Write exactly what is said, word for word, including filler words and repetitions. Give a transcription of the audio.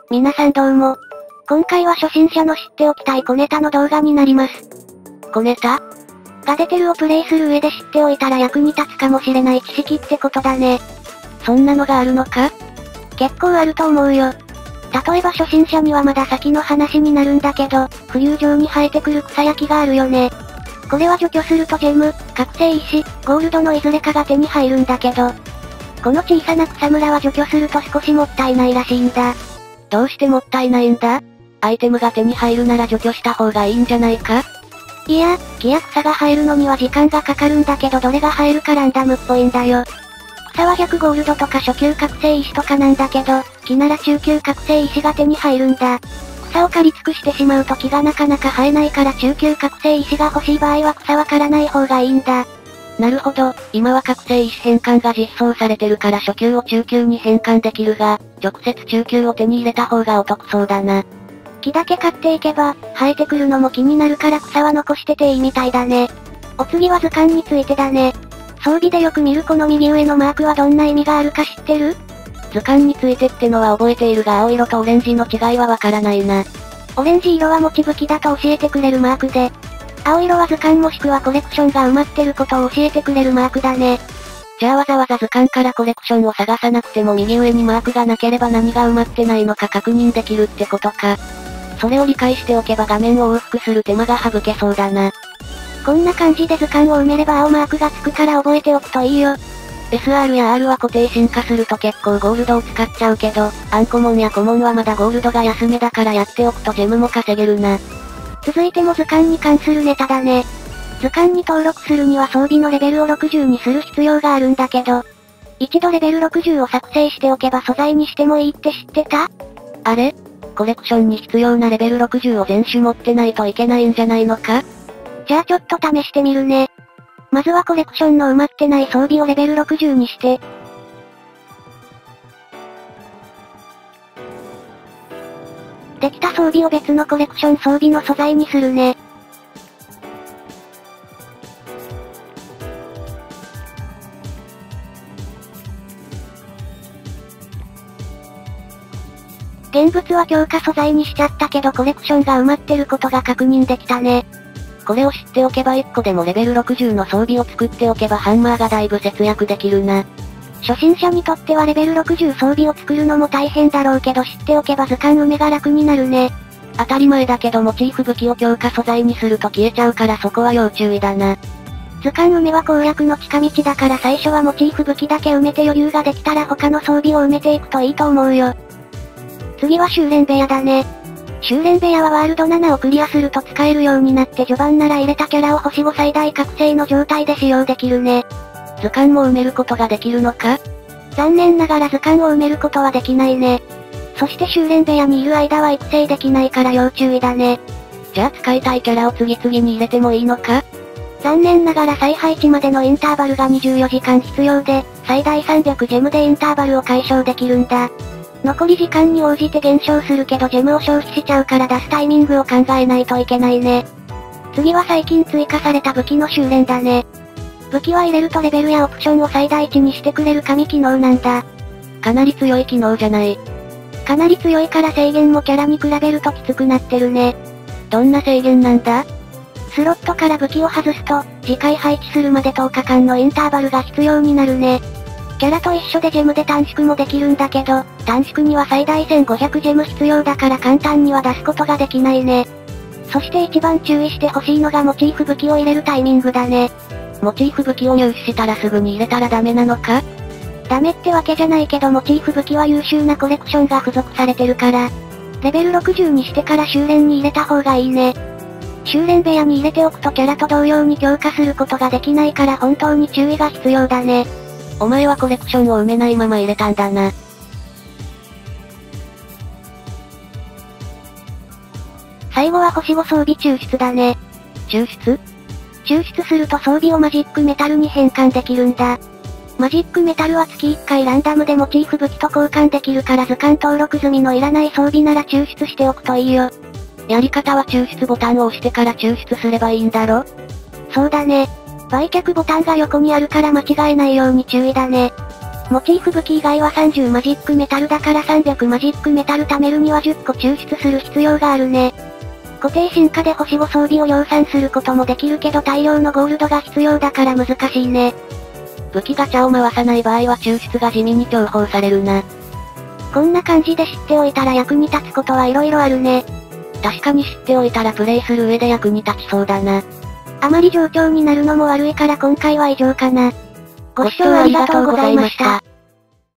皆さんどうも。今回は初心者の知っておきたい小ネタの動画になります。 小ネタが出てるをプレイする上で知っておいたら役に立つかもしれない知識ってことだね。 そんなのがあるのか？ 結構あると思うよ。例えば初心者にはまだ先の話になるんだけど、浮遊上に生えてくる草や木があるよね。これは除去するとジェム、覚醒石、ゴールドのいずれかが手に入るんだけど、この小さな草むらは除去すると少しもったいないらしいんだ。 どうしてもったいないんだ？アイテムが手に入るなら除去した方がいいんじゃないか？ いや、木や草が生えるのには時間がかかるんだけどどれが生えるかランダムっぽいんだよ。草はひゃくゴールドとか初級覚醒石とかなんだけど、木なら中級覚醒石が手に入るんだ。草を刈り尽くしてしまうと木がなかなか生えないから中級覚醒石が欲しい場合は草は刈らない方がいいんだ。 なるほど、今は覚醒石変換が実装されてるから初級を中級に変換できるが、直接中級を手に入れた方がお得そうだな。 木だけ買っていけば、生えてくるのも気になるから草は残してていいみたいだね。お次は図鑑についてだね。装備でよく見るこの右上のマークはどんな意味があるか知ってる？ 図鑑についてってのは覚えているが青色とオレンジの違いはわからないな。 オレンジ色は持ち武器だと教えてくれるマークで、青色は図鑑もしくはコレクションが埋まってることを教えてくれるマークだね。 じゃあわざわざ図鑑からコレクションを探さなくても右上にマークがなければ何が埋まってないのか確認できるってことか。それを理解しておけば画面を往復する手間が省けそうだな。 こんな感じで図鑑を埋めれば青マークがつくから覚えておくといいよ。 エスアール や R は固定進化すると結構ゴールドを使っちゃうけど、アンコモンやコモンはまだゴールドが安めだからやっておくとジェムも稼げるな。 続いても図鑑に関するネタだね。図鑑に登録するには装備のレベルをろくじゅうにする必要があるんだけど、一度レベルろくじゅうを作成しておけば素材にしてもいいって知ってた？ あれ？コレクションに必要なレベルろくじゅうを全種持ってないといけないんじゃないのか？ じゃあちょっと試してみるね。まずはコレクションの埋まってない装備をレベルろくじゅうにして。できた装備を別のコレクション装備の素材にするね。現物は強化素材にしちゃったけどコレクションが埋まってることが確認できたね。 これを知っておけばいっこでもレベルろくじゅうの装備を作っておけばハンマーがだいぶ節約できるな。 初心者にとってはレベルろくじゅう装備を作るのも大変だろうけど知っておけば図鑑埋めが楽になるね。 当たり前だけどモチーフ武器を強化素材にすると消えちゃうからそこは要注意だな。 図鑑埋めは攻略の近道だから最初はモチーフ武器だけ埋めて余裕ができたら他の装備を埋めていくといいと思うよ。次は修練部屋だね。修練部屋はワールドななをクリアすると使えるようになって序盤なら入れたキャラを星ご最大覚醒の状態で使用できるね。 図鑑も埋めることができるのか？ 残念ながら図鑑を埋めることはできないね。そして修練部屋にいる間は育成できないから要注意だね。 じゃあ使いたいキャラを次々に入れてもいいのか？ 残念ながら再配置までのインターバルがにじゅうよじかん必要で、最大さんびゃくジェムでインターバルを解消できるんだ。残り時間に応じて減少するけどジェムを消費しちゃうから出すタイミングを考えないといけないね。次は最近追加された武器の修練だね。武器は入れるとレベルやオプションを最大値にしてくれる神機能なんだ。 かなり強い機能じゃない。 かなり強いから制限もキャラに比べるときつくなってるね。 どんな制限なんだ？ スロットから武器を外すと、次回配置するまでとおかかんのインターバルが必要になるね。キャラと一緒でジェムで短縮もできるんだけど、短縮には最大せんごひゃくジェム必要だから簡単には出すことができないね。そして一番注意してほしいのがモチーフ武器を入れるタイミングだね。 モチーフ武器を入手したらすぐに入れたらダメなのか？ ダメってわけじゃないけどモチーフ武器は優秀なコレクションが付属されてるから、レベルろくじゅうにしてから修練に入れた方がいいね。修練部屋に入れておくとキャラと同様に強化することができないから本当に注意が必要だね。 お前はコレクションを埋めないまま入れたんだな。 最後は星ご装備抽出だね。 抽出？ 抽出すると装備をマジックメタルに変換できるんだ。マジックメタルは月いっかいランダムでモチーフ武器と交換できるから図鑑登録済みのいらない装備なら抽出しておくといいよ。 やり方は抽出ボタンを押してから抽出すればいいんだろ？ そうだね。売却ボタンが横にあるから間違えないように注意だね。 モチーフ武器以外はさんじゅうマジックメタルだからさんびゃくマジックメタル貯めるにはじゅっこ抽出する必要があるね。固定進化で星ご装備を量産することもできるけど大量のゴールドが必要だから難しいね。 武器ガチャを回さない場合は抽出が地味に重宝されるな。 こんな感じで知っておいたら役に立つことはいろいろあるね。 確かに知っておいたらプレイする上で役に立ちそうだな。 あまり冗長になるのも悪いから今回は以上かな。ご視聴ありがとうございました。